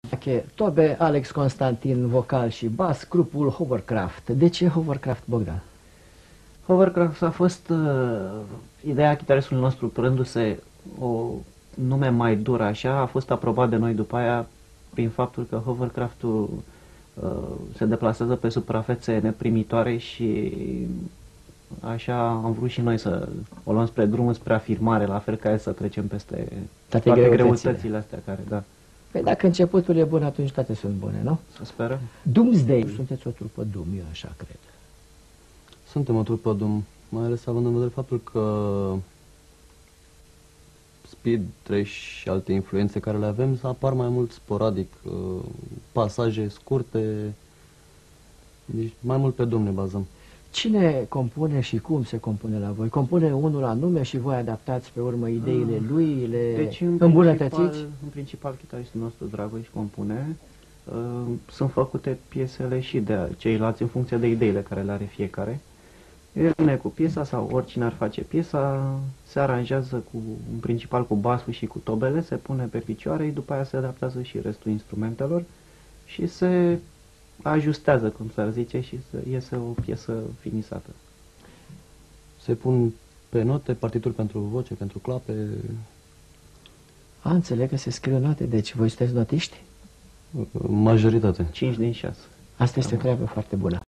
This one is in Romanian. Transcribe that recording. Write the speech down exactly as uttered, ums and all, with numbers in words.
Tobe, Alex Constantin, vocal și bas, grupul Hovercraft. De ce Hovercraft, Bogdan? Hovercraft a fost uh, ideea chitaristului nostru, părându-se o nume mai dură așa, a fost aprobat de noi după aia prin faptul că Hovercraft-ul uh, se deplasează pe suprafețe neprimitoare și așa am vrut și noi să o luăm spre drum, spre afirmare, la fel ca el, să trecem peste toate, toate greutățile. greutățile astea care, da. Păi dacă începutul e bun, atunci toate sunt bune, nu? Să sperăm. Doomsday. Sunteți o trupă Doom, eu așa cred. Suntem o trupă Doom, mai ales având în vedere faptul că speed, trash și alte influențe care le avem să apar mai mult sporadic, pasaje scurte, deci mai mult pe Doom ne bazăm. Cine compune și cum se compune la voi? Compune unul anume și voi adaptați pe urmă ideile ah, lui, le deci, în îmbunătățiți? Principal, în principal, chitaristul nostru, Dragoș, compune. Uh, sunt făcute piesele și de ceilalți în funcție de ideile care le are fiecare. El vine cu piesa sau oricine ar face piesa, se aranjează cu, în principal cu basul și cu tobele, se pune pe picioare, după aia se adaptează și restul instrumentelor și se ajustează, cum s-ar zice, și să iese o piesă finisată. Se pun pe note partituri pentru voce, pentru clape. A, înțeleg că se scriu note, deci voi sunteți notiști? Majoritate. cinci din șase. Asta este o treabă foarte bună.